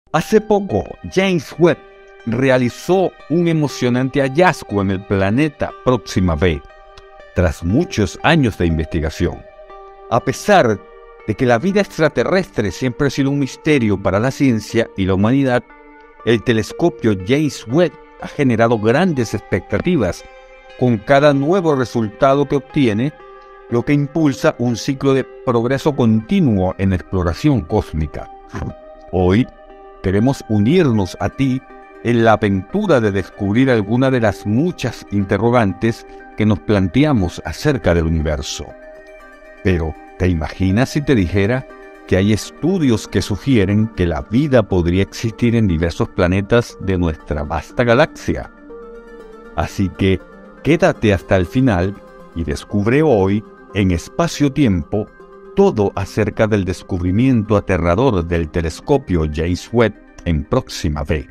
Hace poco, James Webb realizó un emocionante hallazgo en el planeta Próxima B, tras muchos años de investigación. A pesar de que la vida extraterrestre siempre ha sido un misterio para la ciencia y la humanidad, el telescopio James Webb ha generado grandes expectativas con cada nuevo resultado que obtiene, lo que impulsa un ciclo de progreso continuo en la exploración cósmica. Hoy queremos unirnos a ti en la aventura de descubrir alguna de las muchas interrogantes que nos planteamos acerca del universo. Pero, ¿te imaginas si te dijera que hay estudios que sugieren que la vida podría existir en diversos planetas de nuestra vasta galaxia? Así que quédate hasta el final y descubre hoy, en espacio-tiempo, todo acerca del descubrimiento aterrador del telescopio James Webb en Próxima B.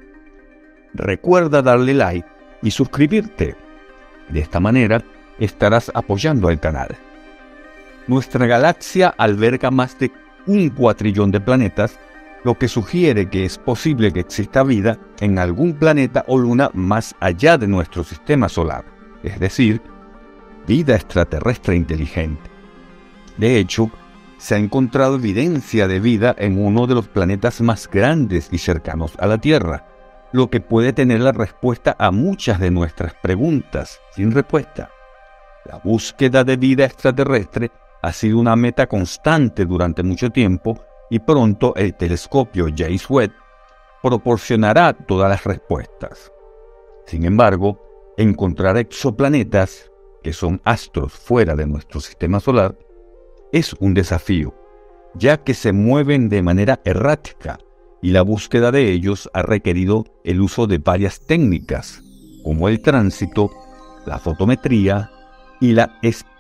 Recuerda darle like y suscribirte. De esta manera estarás apoyando al canal. Nuestra galaxia alberga más de 1 cuatrillón de planetas, lo que sugiere que es posible que exista vida en algún planeta o luna más allá de nuestro sistema solar, es decir, vida extraterrestre inteligente. De hecho, se ha encontrado evidencia de vida en uno de los planetas más grandes y cercanos a la Tierra, lo que puede tener la respuesta a muchas de nuestras preguntas sin respuesta. La búsqueda de vida extraterrestre ha sido una meta constante durante mucho tiempo y pronto el telescopio James Webb proporcionará todas las respuestas. Sin embargo, encontrar exoplanetas, que son astros fuera de nuestro sistema solar, es un desafío, ya que se mueven de manera errática y la búsqueda de ellos ha requerido el uso de varias técnicas, como el tránsito, la fotometría y la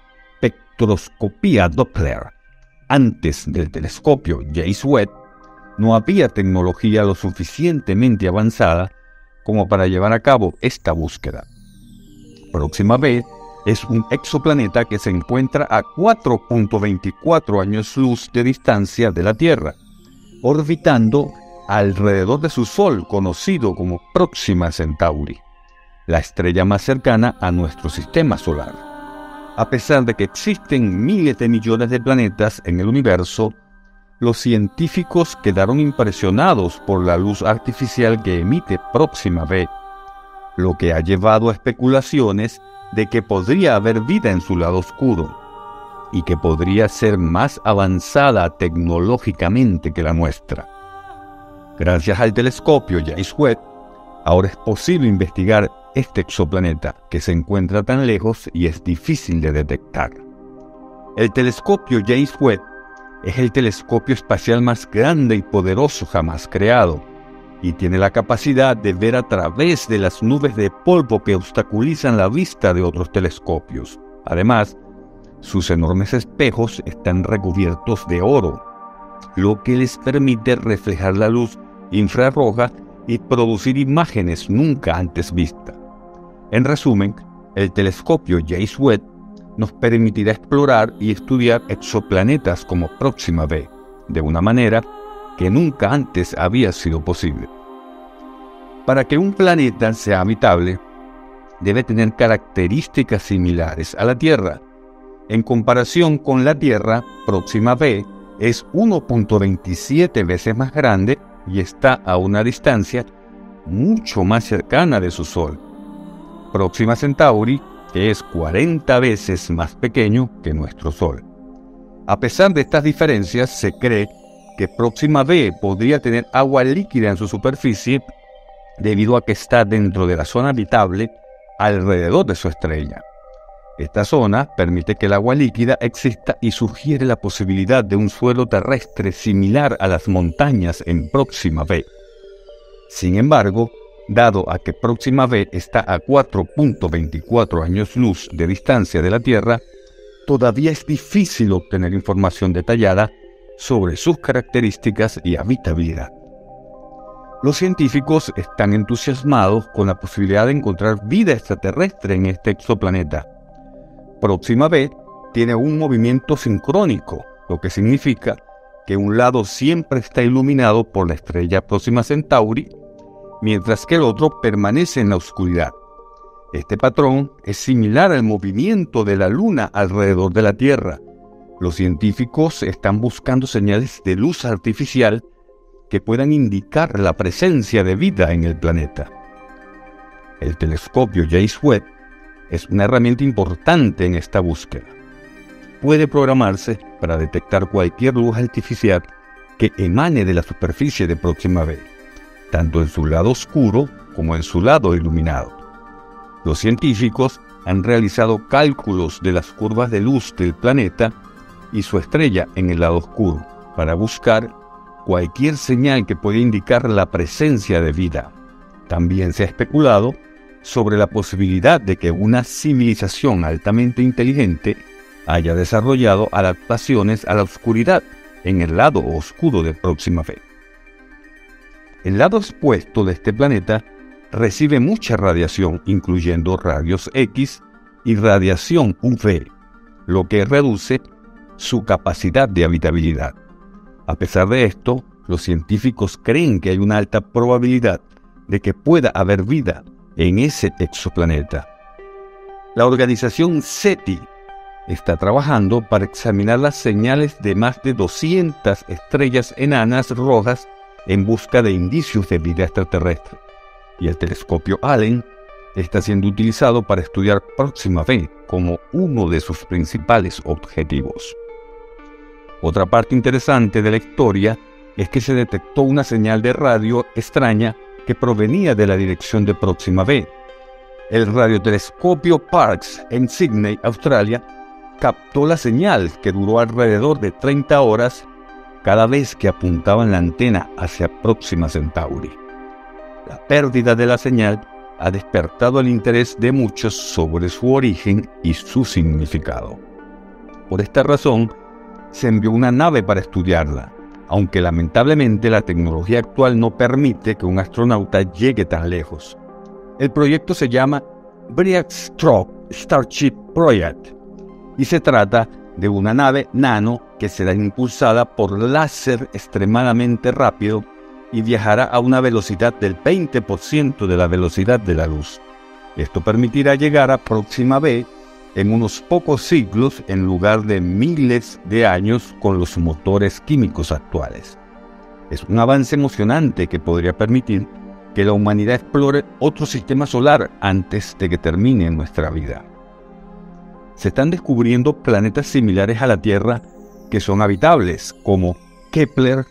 espectroscopía Doppler. Antes del telescopio James Webb, no había tecnología lo suficientemente avanzada como para llevar a cabo esta búsqueda. Próxima B es un exoplaneta que se encuentra a 4.24 años luz de distancia de la Tierra, orbitando alrededor de su Sol, conocido como Próxima Centauri, la estrella más cercana a nuestro sistema solar. A pesar de que existen miles de millones de planetas en el universo, los científicos quedaron impresionados por la luz artificial que emite Próxima B, lo que ha llevado a especulaciones de que podría haber vida en su lado oscuro y que podría ser más avanzada tecnológicamente que la nuestra. Gracias al telescopio James Webb, ahora es posible investigar este exoplaneta que se encuentra tan lejos y es difícil de detectar. El telescopio James Webb es el telescopio espacial más grande y poderoso jamás creado, y tiene la capacidad de ver a través de las nubes de polvo que obstaculizan la vista de otros telescopios. Además, sus enormes espejos están recubiertos de oro, lo que les permite reflejar la luz infrarroja y producir imágenes nunca antes vistas. En resumen, el telescopio James Webb nos permitirá explorar y estudiar exoplanetas como Próxima B, de una manera que nunca antes había sido posible. Para que un planeta sea habitable, debe tener características similares a la Tierra. En comparación con la Tierra, Próxima B es 1.27 veces más grande y está a una distancia mucho más cercana de su Sol. Próxima Centauri, que es 40 veces más pequeño que nuestro Sol. A pesar de estas diferencias, se cree que Próxima B podría tener agua líquida en su superficie debido a que está dentro de la zona habitable alrededor de su estrella. Esta zona permite que el agua líquida exista y sugiere la posibilidad de un suelo terrestre similar a las montañas en Próxima B. Sin embargo, dado a que Próxima B está a 4.24 años luz de distancia de la Tierra, todavía es difícil obtener información detallada sobre sus características y habitabilidad. Los científicos están entusiasmados con la posibilidad de encontrar vida extraterrestre en este exoplaneta. Próxima B tiene un movimiento sincrónico, lo que significa que un lado siempre está iluminado por la estrella Próxima Centauri, mientras que el otro permanece en la oscuridad. Este patrón es similar al movimiento de la Luna alrededor de la Tierra. Los científicos están buscando señales de luz artificial que puedan indicar la presencia de vida en el planeta. El telescopio James Webb es una herramienta importante en esta búsqueda. Puede programarse para detectar cualquier luz artificial que emane de la superficie de Próxima B, tanto en su lado oscuro como en su lado iluminado. Los científicos han realizado cálculos de las curvas de luz del planeta y su estrella en el lado oscuro para buscar cualquier señal que pueda indicar la presencia de vida. También se ha especulado sobre la posibilidad de que una civilización altamente inteligente haya desarrollado adaptaciones a la oscuridad en el lado oscuro de Próxima B. El lado expuesto de este planeta recibe mucha radiación, incluyendo rayos X y radiación UV, lo que reduce su capacidad de habitabilidad. A pesar de esto, los científicos creen que hay una alta probabilidad de que pueda haber vida en ese exoplaneta. La organización SETI está trabajando para examinar las señales de más de 200 estrellas enanas rojas en busca de indicios de vida extraterrestre, y el telescopio Allen está siendo utilizado para estudiar Próxima B como uno de sus principales objetivos. Otra parte interesante de la historia es que se detectó una señal de radio extraña que provenía de la dirección de Próxima B. El radiotelescopio Parkes en Sydney, Australia, captó la señal, que duró alrededor de 30 horas cada vez que apuntaban la antena hacia Próxima Centauri. La pérdida de la señal ha despertado el interés de muchos sobre su origen y su significado. Por esta razón, se envió una nave para estudiarla, aunque lamentablemente la tecnología actual no permite que un astronauta llegue tan lejos. El proyecto se llama Breaststroke Starship Project y se trata de una nave nano que será impulsada por láser extremadamente rápido y viajará a una velocidad del 20% de la velocidad de la luz. Esto permitirá llegar a Próxima B en unos pocos siglos en lugar de miles de años con los motores químicos actuales. Es un avance emocionante que podría permitir que la humanidad explore otro sistema solar antes de que termine nuestra vida. Se están descubriendo planetas similares a la Tierra que son habitables, como Kepler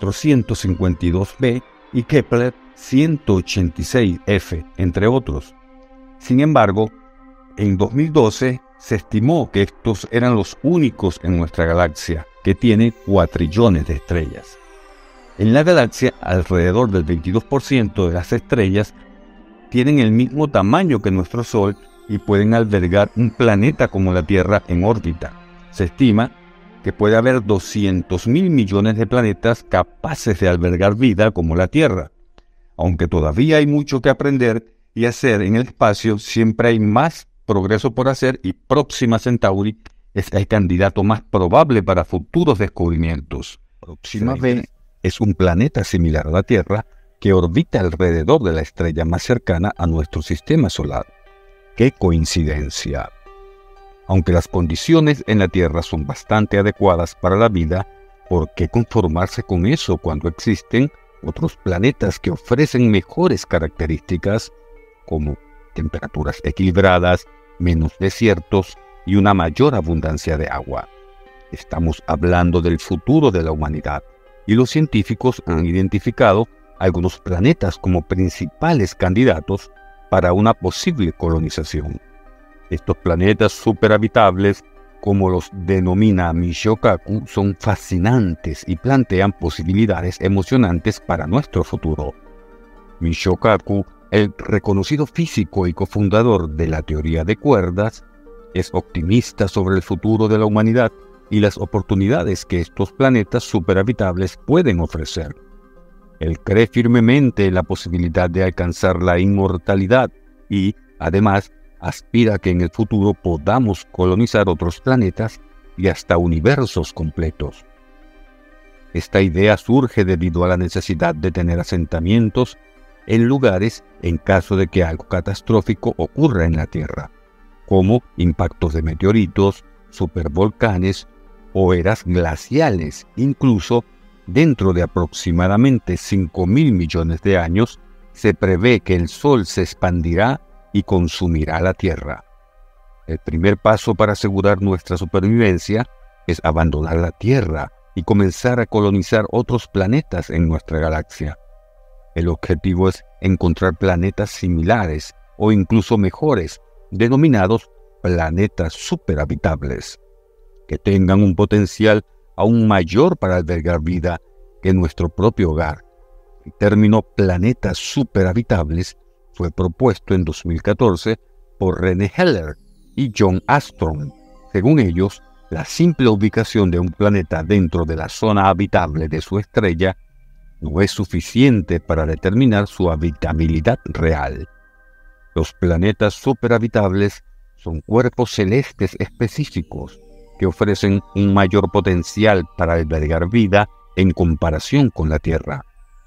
452b y Kepler 186f, entre otros. Sin embargo, en 2012 se estimó que estos eran los únicos en nuestra galaxia, que tiene cuatrillones de estrellas. En la galaxia, alrededor del 22% de las estrellas tienen el mismo tamaño que nuestro Sol y pueden albergar un planeta como la Tierra en órbita. Se estima que puede haber 200.000 millones de planetas capaces de albergar vida como la Tierra. Aunque todavía hay mucho que aprender y hacer en el espacio, siempre hay más progreso por hacer y Próxima Centauri es el candidato más probable para futuros descubrimientos. Próxima B es un planeta similar a la Tierra que orbita alrededor de la estrella más cercana a nuestro sistema solar. ¡Qué coincidencia! Aunque las condiciones en la Tierra son bastante adecuadas para la vida, ¿por qué conformarse con eso cuando existen otros planetas que ofrecen mejores características como temperaturas equilibradas, menos desiertos y una mayor abundancia de agua? Estamos hablando del futuro de la humanidad y los científicos han identificado algunos planetas como principales candidatos para una posible colonización. Estos planetas superhabitables, como los denomina Michio Kaku, son fascinantes y plantean posibilidades emocionantes para nuestro futuro. Michio Kaku, el reconocido físico y cofundador de la teoría de cuerdas, es optimista sobre el futuro de la humanidad y las oportunidades que estos planetas superhabitables pueden ofrecer. Él cree firmemente en la posibilidad de alcanzar la inmortalidad y, además, aspira a que en el futuro podamos colonizar otros planetas y hasta universos completos. Esta idea surge debido a la necesidad de tener asentamientos en lugares en caso de que algo catastrófico ocurra en la Tierra, como impactos de meteoritos, supervolcanes o eras glaciales. Incluso dentro de aproximadamente 5.000 millones de años, se prevé que el Sol se expandirá y consumirá la Tierra. El primer paso para asegurar nuestra supervivencia es abandonar la Tierra y comenzar a colonizar otros planetas en nuestra galaxia. El objetivo es encontrar planetas similares o incluso mejores, denominados planetas superhabitables, que tengan un potencial aún mayor para albergar vida que nuestro propio hogar. El término planetas superhabitables fue propuesto en 2014 por René Heller y John Armstrong. Según ellos, la simple ubicación de un planeta dentro de la zona habitable de su estrella no es suficiente para determinar su habitabilidad real. Los planetas superhabitables son cuerpos celestes específicos que ofrecen un mayor potencial para albergar vida en comparación con la Tierra.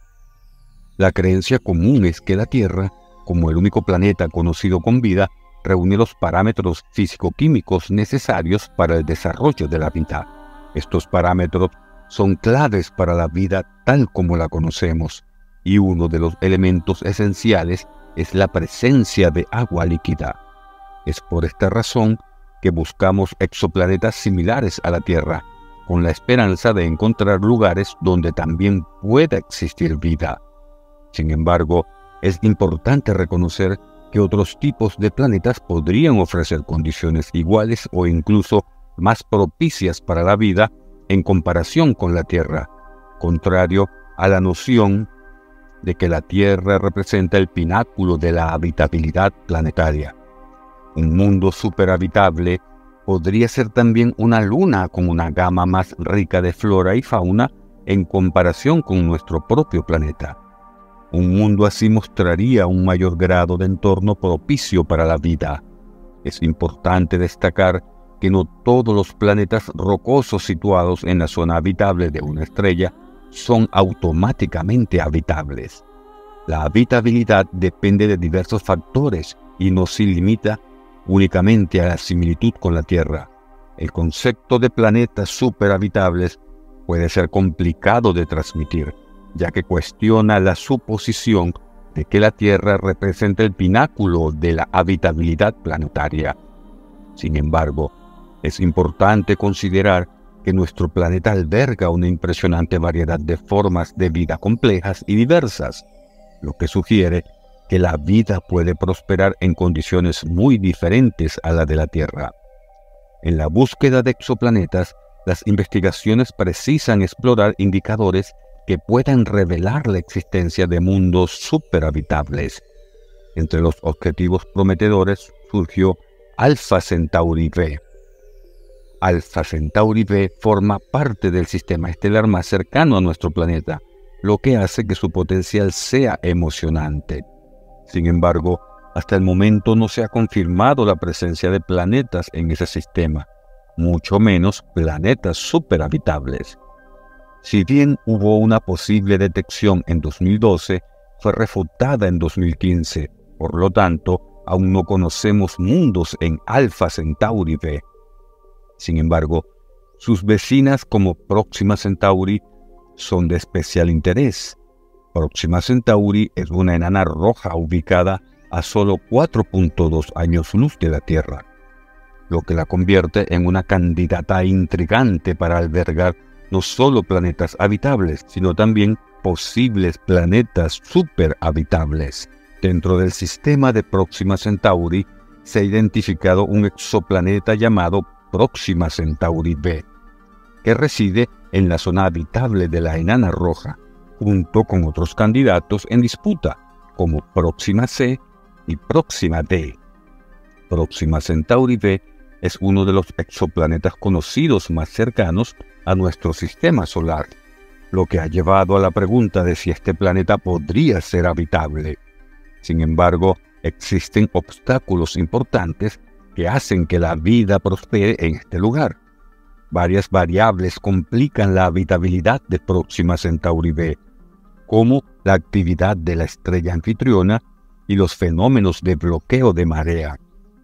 La creencia común es que la Tierra, como el único planeta conocido con vida, reúne los parámetros físico-químicos necesarios para el desarrollo de la vida. Estos parámetros son claves para la vida tal como la conocemos, y uno de los elementos esenciales es la presencia de agua líquida. Es por esta razón que buscamos exoplanetas similares a la Tierra, con la esperanza de encontrar lugares donde también pueda existir vida. Sin embargo, es importante reconocer que otros tipos de planetas podrían ofrecer condiciones iguales o incluso más propicias para la vida en comparación con la Tierra, contrario a la noción de que la Tierra representa el pináculo de la habitabilidad planetaria. Un mundo superhabitable podría ser también una luna con una gama más rica de flora y fauna en comparación con nuestro propio planeta. Un mundo así mostraría un mayor grado de entorno propicio para la vida. Es importante destacar que no todos los planetas rocosos situados en la zona habitable de una estrella son automáticamente habitables. La habitabilidad depende de diversos factores y no se limita únicamente a la similitud con la Tierra. El concepto de planetas superhabitables puede ser complicado de transmitir, ya que cuestiona la suposición de que la Tierra representa el pináculo de la habitabilidad planetaria. Sin embargo, es importante considerar que nuestro planeta alberga una impresionante variedad de formas de vida complejas y diversas, lo que sugiere que la vida puede prosperar en condiciones muy diferentes a la de la Tierra. En la búsqueda de exoplanetas, las investigaciones precisan explorar indicadores que puedan revelar la existencia de mundos superhabitables. Entre los objetivos prometedores surgió Alpha Centauri b. Alpha Centauri b forma parte del sistema estelar más cercano a nuestro planeta, lo que hace que su potencial sea emocionante. Sin embargo, hasta el momento no se ha confirmado la presencia de planetas en ese sistema, mucho menos planetas superhabitables. Si bien hubo una posible detección en 2012, fue refutada en 2015, por lo tanto, aún no conocemos mundos en Alpha Centauri b. Sin embargo, sus vecinas como Próxima Centauri son de especial interés. Próxima Centauri es una enana roja ubicada a solo 4.2 años luz de la Tierra, lo que la convierte en una candidata intrigante para albergar no solo planetas habitables, sino también posibles planetas superhabitables. Dentro del sistema de Próxima Centauri se ha identificado un exoplaneta llamado Próxima Centauri b, que reside en la zona habitable de la enana roja, junto con otros candidatos en disputa, como Próxima C y Próxima D. Próxima Centauri b es uno de los exoplanetas conocidos más cercanos a nuestro sistema solar, lo que ha llevado a la pregunta de si este planeta podría ser habitable. Sin embargo, existen obstáculos importantes que hacen que la vida prospere en este lugar. Varias variables complican la habitabilidad de Próxima Centauri b, como la actividad de la estrella anfitriona y los fenómenos de bloqueo de marea.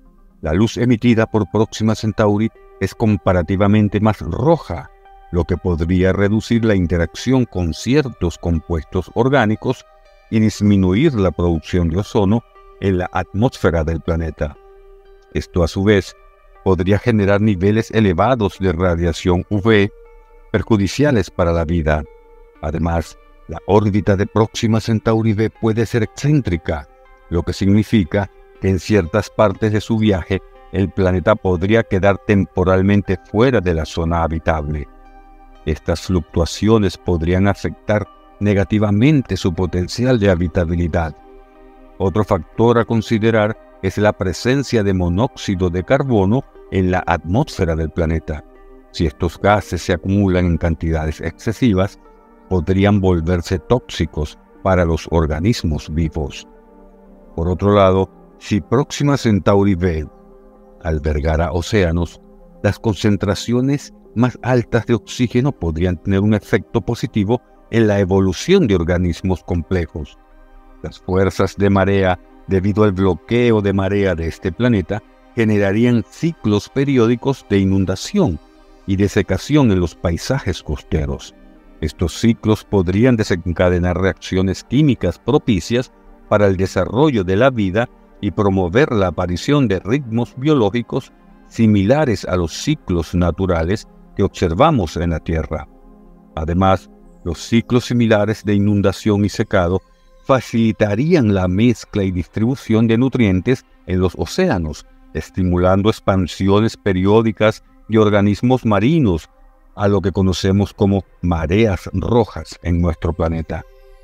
La luz emitida por Próxima Centauri es comparativamente más roja, lo que podría reducir la interacción con ciertos compuestos orgánicos y disminuir la producción de ozono en la atmósfera del planeta. Esto a su vez podría generar niveles elevados de radiación UV perjudiciales para la vida. Además, la órbita de Próxima Centauri b puede ser excéntrica, lo que significa que en ciertas partes de su viaje el planeta podría quedar temporalmente fuera de la zona habitable. Estas fluctuaciones podrían afectar negativamente su potencial de habitabilidad. Otro factor a considerar es la presencia de monóxido de carbono en la atmósfera del planeta. Si estos gases se acumulan en cantidades excesivas, podrían volverse tóxicos para los organismos vivos. Por otro lado, si Próxima Centauri b albergara océanos, las concentraciones más altas de oxígeno podrían tener un efecto positivo en la evolución de organismos complejos. Las fuerzas de marea, debido al bloqueo de marea de este planeta, generarían ciclos periódicos de inundación y desecación en los paisajes costeros. Estos ciclos podrían desencadenar reacciones químicas propicias para el desarrollo de la vida y promover la aparición de ritmos biológicos similares a los ciclos naturales que observamos en la Tierra. Además, los ciclos similares de inundación y secado facilitarían la mezcla y distribución de nutrientes en los océanos, estimulando expansiones periódicas de organismos marinos, a lo que conocemos como mareas rojas en nuestro planeta.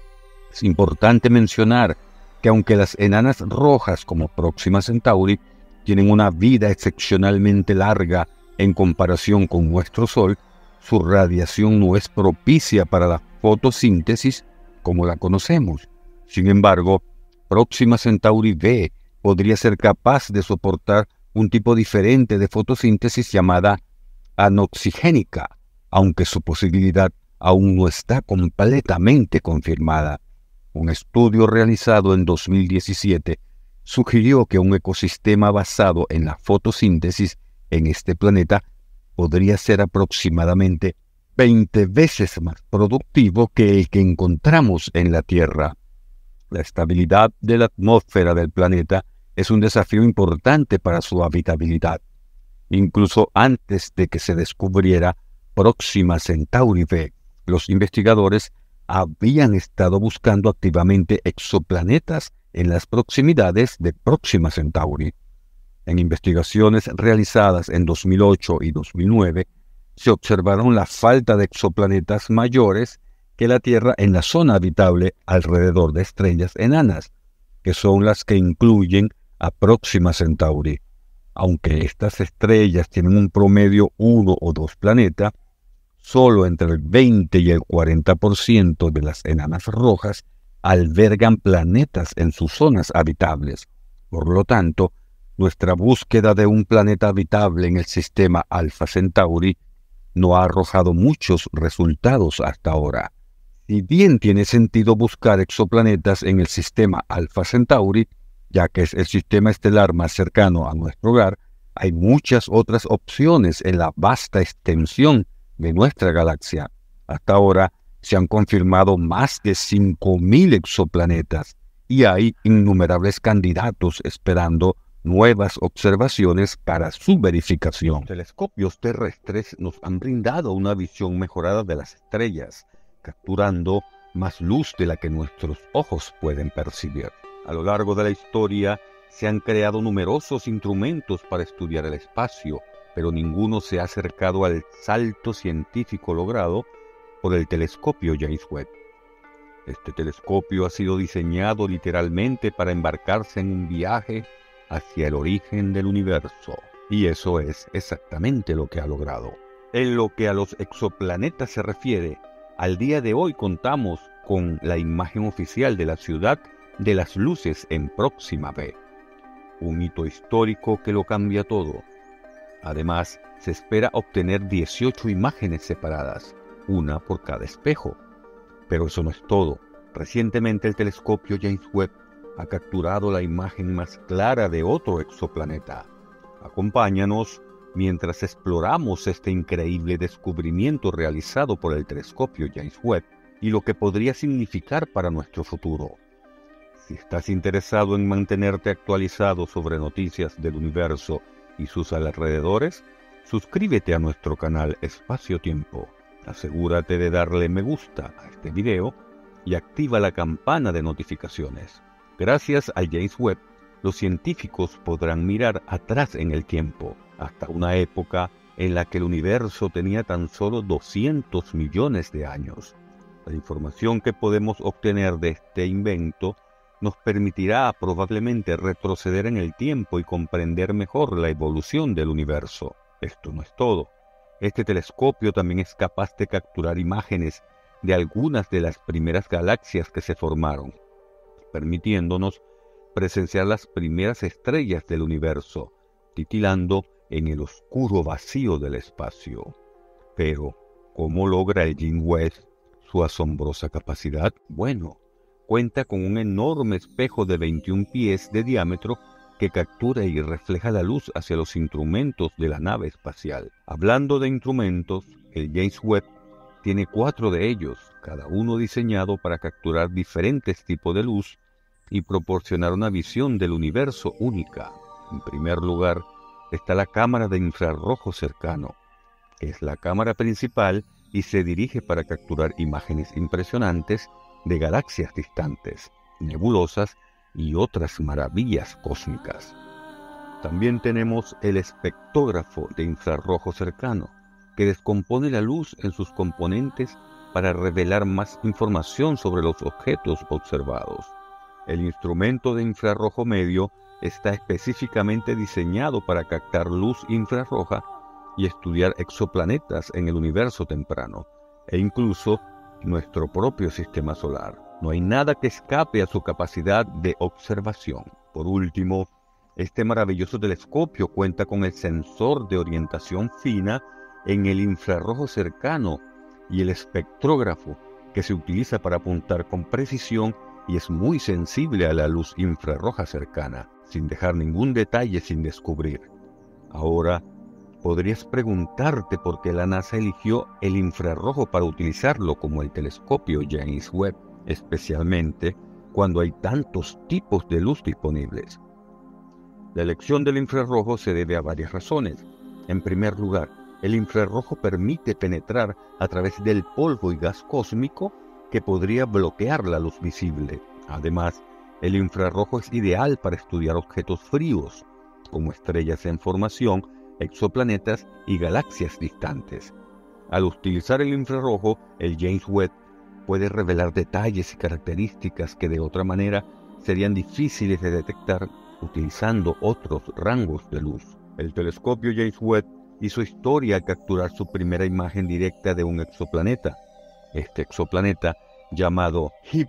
Es importante mencionar que aunque las enanas rojas como Próxima Centauri tienen una vida excepcionalmente larga en comparación con nuestro Sol, su radiación no es propicia para la fotosíntesis como la conocemos. Sin embargo, Próxima Centauri b podría ser capaz de soportar un tipo diferente de fotosíntesis llamada anoxigénica, aunque su posibilidad aún no está completamente confirmada. Un estudio realizado en 2017 sugirió que un ecosistema basado en la fotosíntesis en este planeta podría ser aproximadamente 20 veces más productivo que el que encontramos en la Tierra. La estabilidad de la atmósfera del planeta es un desafío importante para su habitabilidad. Incluso antes de que se descubriera Próxima Centauri b, los investigadores habían estado buscando activamente exoplanetas en las proximidades de Próxima Centauri. En investigaciones realizadas en 2008 y 2009, se observaron la falta de exoplanetas mayores que la Tierra en la zona habitable alrededor de estrellas enanas, que son las que incluyen a Próxima Centauri. Aunque estas estrellas tienen un promedio 1 o 2 planetas, solo entre el 20 y el 40% de las enanas rojas albergan planetas en sus zonas habitables. Por lo tanto, nuestra búsqueda de un planeta habitable en el sistema Alpha Centauri no ha arrojado muchos resultados hasta ahora. Si bien tiene sentido buscar exoplanetas en el sistema Alpha Centauri, ya que es el sistema estelar más cercano a nuestro hogar, hay muchas otras opciones en la vasta extensión de nuestra galaxia. Hasta ahora se han confirmado más de 5.000 exoplanetas y hay innumerables candidatos esperando nuevas observaciones para su verificación. Los telescopios terrestres nos han brindado una visión mejorada de las estrellas, capturando más luz de la que nuestros ojos pueden percibir. A lo largo de la historia se han creado numerosos instrumentos para estudiar el espacio, pero ninguno se ha acercado al salto científico logrado por el telescopio James Webb. Este telescopio ha sido diseñado literalmente para embarcarse en un viaje hacia el origen del universo, y eso es exactamente lo que ha logrado. En lo que a los exoplanetas se refiere, al día de hoy contamos con la imagen oficial de la ciudad de las luces en Próxima b, un hito histórico que lo cambia todo. Además, se espera obtener 18 imágenes separadas, una por cada espejo. Pero eso no es todo. Recientemente el telescopio James Webb ha capturado la imagen más clara de otro exoplaneta. Acompáñanos mientras exploramos este increíble descubrimiento realizado por el telescopio James Webb y lo que podría significar para nuestro futuro. Si estás interesado en mantenerte actualizado sobre noticias del universo y sus alrededores, suscríbete a nuestro canal Espacio Tiempo. Asegúrate de darle me gusta a este video y activa la campana de notificaciones. Gracias al James Webb, los científicos podrán mirar atrás en el tiempo, hasta una época en la que el universo tenía tan solo 200 millones de años. La información que podemos obtener de este invento nos permitirá probablemente retroceder en el tiempo y comprender mejor la evolución del universo. Esto no es todo. Este telescopio también es capaz de capturar imágenes de algunas de las primeras galaxias que se formaron, permitiéndonos presenciar las primeras estrellas del universo, titilando en el oscuro vacío del espacio. Pero, ¿cómo logra el James Webb su asombrosa capacidad? Bueno, cuenta con un enorme espejo de 21 pies de diámetro que captura y refleja la luz hacia los instrumentos de la nave espacial. Hablando de instrumentos, el James Webb tiene 4 de ellos, cada uno diseñado para capturar diferentes tipos de luz y proporcionar una visión del universo única. En primer lugar, está la cámara de infrarrojo cercano, que es la cámara principal y se dirige para capturar imágenes impresionantes de galaxias distantes, nebulosas y otras maravillas cósmicas. También tenemos el espectrógrafo de infrarrojo cercano, que descompone la luz en sus componentes para revelar más información sobre los objetos observados. El instrumento de infrarrojo medio está específicamente diseñado para captar luz infrarroja y estudiar exoplanetas en el universo temprano, e incluso nuestro propio sistema solar. No hay nada que escape a su capacidad de observación. Por último, este maravilloso telescopio cuenta con el sensor de orientación fina en el infrarrojo cercano y el espectrógrafo, que se utiliza para apuntar con precisión y es muy sensible a la luz infrarroja cercana, sin dejar ningún detalle sin descubrir. Ahora, podrías preguntarte por qué la NASA eligió el infrarrojo para utilizarlo como el telescopio James Webb, especialmente cuando hay tantos tipos de luz disponibles. La elección del infrarrojo se debe a varias razones. En primer lugar, el infrarrojo permite penetrar a través del polvo y gas cósmico que podría bloquear la luz visible. Además, el infrarrojo es ideal para estudiar objetos fríos, como estrellas en formación, exoplanetas y galaxias distantes. Al utilizar el infrarrojo, el James Webb puede revelar detalles y características que de otra manera serían difíciles de detectar utilizando otros rangos de luz. El telescopio James Webb hizo historia al capturar su primera imagen directa de un exoplaneta. Este exoplaneta, llamado HIP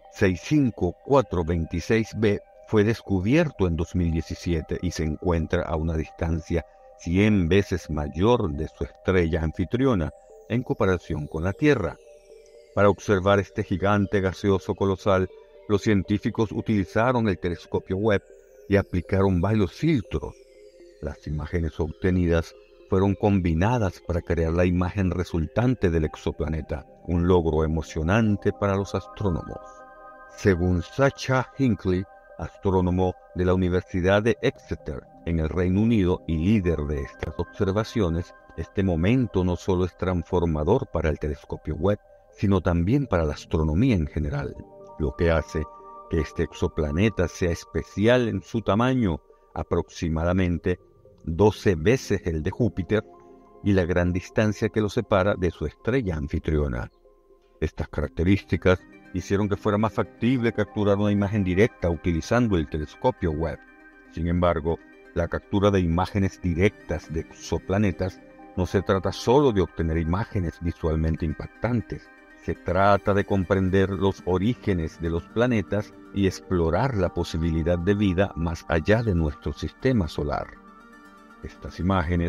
65426b, fue descubierto en 2017 y se encuentra a una distancia 100 veces mayor de su estrella anfitriona en comparación con la Tierra. Para observar este gigante gaseoso colosal, los científicos utilizaron el telescopio Webb y aplicaron varios filtros. Las imágenes obtenidas fueron combinadas para crear la imagen resultante del exoplaneta, un logro emocionante para los astrónomos. Según Sacha Hinckley, astrónomo de la Universidad de Exeter, en el Reino Unido y líder de estas observaciones, este momento no solo es transformador para el telescopio Webb, sino también para la astronomía en general, lo que hace que este exoplaneta sea especial en su tamaño, aproximadamente 12 veces el de Júpiter, y la gran distancia que lo separa de su estrella anfitriona. Estas características hicieron que fuera más factible capturar una imagen directa utilizando el telescopio Webb. Sin embargo, la captura de imágenes directas de exoplanetas no se trata solo de obtener imágenes visualmente impactantes. Se trata de comprender los orígenes de los planetas y explorar la posibilidad de vida más allá de nuestro sistema solar. Estas imágenes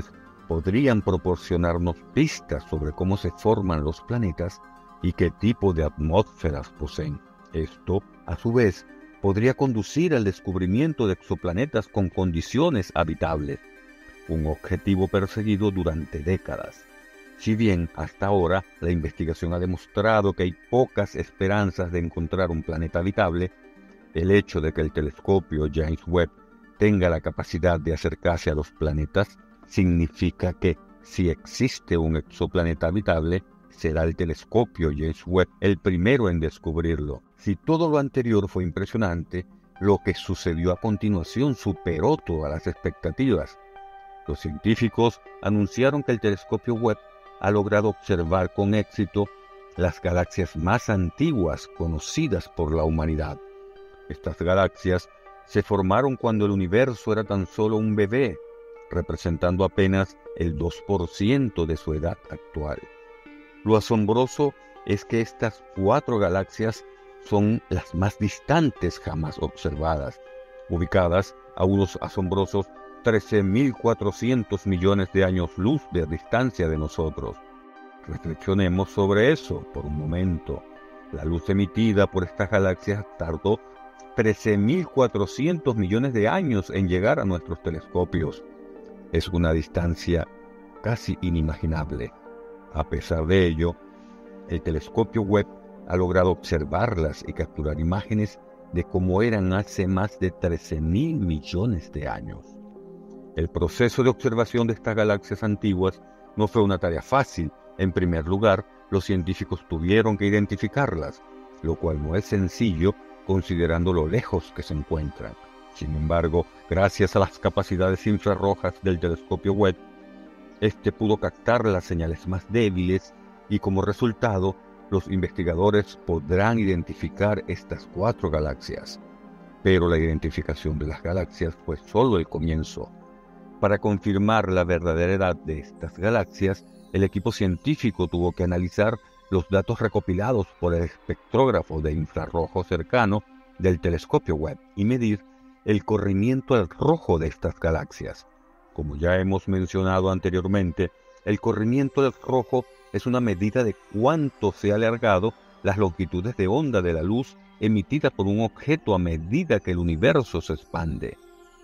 podrían proporcionarnos pistas sobre cómo se forman los planetas y qué tipo de atmósferas poseen. Esto, a su vez, podría conducir al descubrimiento de exoplanetas con condiciones habitables, un objetivo perseguido durante décadas. Si bien hasta ahora la investigación ha demostrado que hay pocas esperanzas de encontrar un planeta habitable, el hecho de que el telescopio James Webb tenga la capacidad de acercarse a los planetas significa que si existe un exoplaneta habitable, será el telescopio James Webb el primero en descubrirlo. Si todo lo anterior fue impresionante, lo que sucedió a continuación superó todas las expectativas. Los científicos anunciaron que el telescopio Webb ha logrado observar con éxito las galaxias más antiguas conocidas por la humanidad. Estas galaxias se formaron cuando el universo era tan solo un bebé, representando apenas el 2% de su edad actual. Lo asombroso es que estas 4 galaxias son las más distantes jamás observadas, ubicadas a unos asombrosos 13.400 millones de años luz de distancia de nosotros. Reflexionemos sobre eso por un momento. La luz emitida por estas galaxias tardó 13.400 millones de años en llegar a nuestros telescopios. Es una distancia casi inimaginable. A pesar de ello, el telescopio Webb ha logrado observarlas y capturar imágenes de cómo eran hace más de 13.000 millones de años. El proceso de observación de estas galaxias antiguas no fue una tarea fácil. En primer lugar, los científicos tuvieron que identificarlas, lo cual no es sencillo considerando lo lejos que se encuentran. Sin embargo, gracias a las capacidades infrarrojas del telescopio Webb, este pudo captar las señales más débiles y como resultado, los investigadores podrán identificar estas 4 galaxias. Pero la identificación de las galaxias fue solo el comienzo. Para confirmar la verdadera edad de estas galaxias, el equipo científico tuvo que analizar los datos recopilados por el espectrógrafo de infrarrojo cercano del telescopio Webb y medir el corrimiento al rojo de estas galaxias. Como ya hemos mencionado anteriormente, el corrimiento del rojo es una medida de cuánto se ha alargado las longitudes de onda de la luz emitida por un objeto a medida que el universo se expande.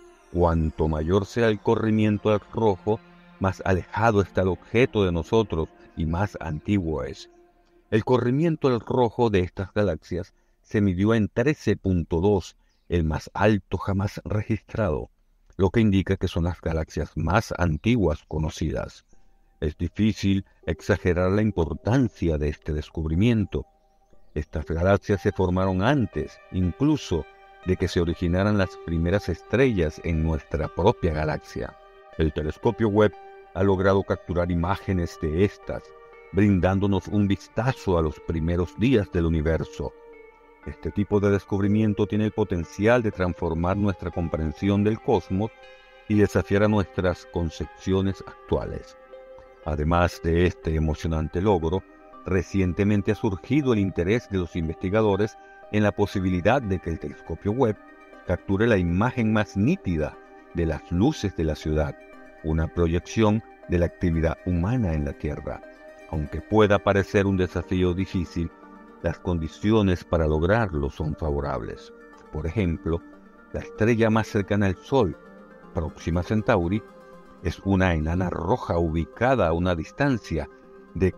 Cuanto mayor sea el corrimiento del rojo, más alejado está el objeto de nosotros y más antiguo es. El corrimiento del rojo de estas galaxias se midió en 13.2, el más alto jamás registrado, lo que indica que son las galaxias más antiguas conocidas. Es difícil exagerar la importancia de este descubrimiento. Estas galaxias se formaron antes, incluso, de que se originaran las primeras estrellas en nuestra propia galaxia. El telescopio Webb ha logrado capturar imágenes de estas, brindándonos un vistazo a los primeros días del universo. Este tipo de descubrimiento tiene el potencial de transformar nuestra comprensión del cosmos y desafiar a nuestras concepciones actuales. Además de este emocionante logro, recientemente ha surgido el interés de los investigadores en la posibilidad de que el telescopio Webb capture la imagen más nítida de las luces de la ciudad, una proyección de la actividad humana en la Tierra. Aunque pueda parecer un desafío difícil, las condiciones para lograrlo son favorables. Por ejemplo, la estrella más cercana al Sol, Próxima Centauri, es una enana roja ubicada a una distancia de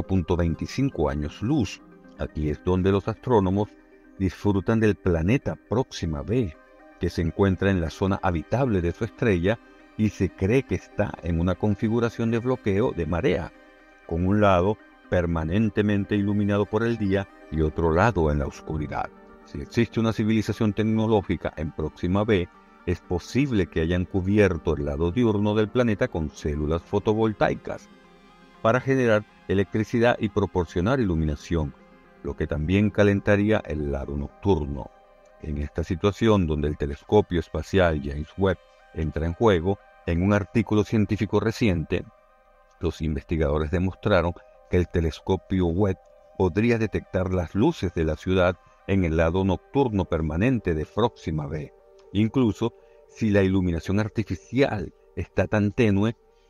4.25 años luz. Aquí es donde los astrónomos disfrutan del planeta Próxima b, que se encuentra en la zona habitable de su estrella y se cree que está en una configuración de bloqueo de marea, con un lado permanentemente iluminado por el día y otro lado en la oscuridad. Si existe una civilización tecnológica en Próxima b, es posible que hayan cubierto el lado diurno del planeta con células fotovoltaicas para generar electricidad y proporcionar iluminación, lo que también calentaría el lado nocturno. En esta situación donde el telescopio espacial James Webb entra en juego, en un artículo científico reciente, los investigadores demostraron que el telescopio Webb podría detectar las luces de la ciudad en el lado nocturno permanente de Próxima b. Incluso si la iluminación artificial está tan tenue,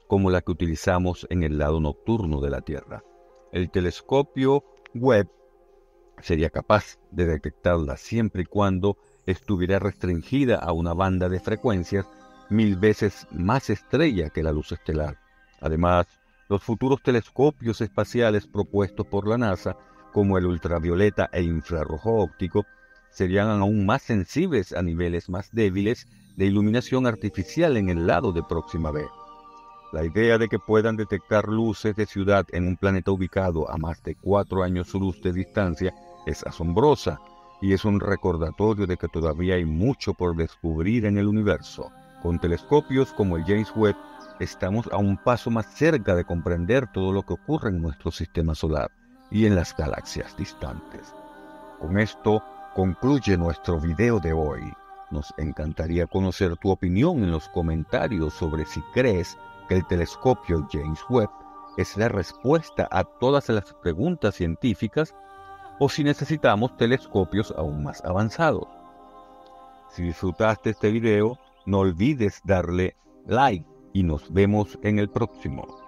como la que utilizamos en el lado nocturno de la Tierra. El telescopio Webb sería capaz de detectarla siempre y cuando estuviera restringida a una banda de frecuencias 1000 veces más estrella que la luz estelar. Además, los futuros telescopios espaciales propuestos por la NASA, como el ultravioleta e infrarrojo óptico, serían aún más sensibles a niveles más débiles de iluminación artificial en el lado de Próxima B. La idea de que puedan detectar luces de ciudad en un planeta ubicado a más de 4 años luz de distancia es asombrosa y es un recordatorio de que todavía hay mucho por descubrir en el universo. Con telescopios como el James Webb, estamos a un paso más cerca de comprender todo lo que ocurre en nuestro sistema solar y en las galaxias distantes. Con esto concluye nuestro video de hoy. Nos encantaría conocer tu opinión en los comentarios sobre si crees que el telescopio James Webb es la respuesta a todas las preguntas científicas o si necesitamos telescopios aún más avanzados. Si disfrutaste este video, no olvides darle like y nos vemos en el próximo.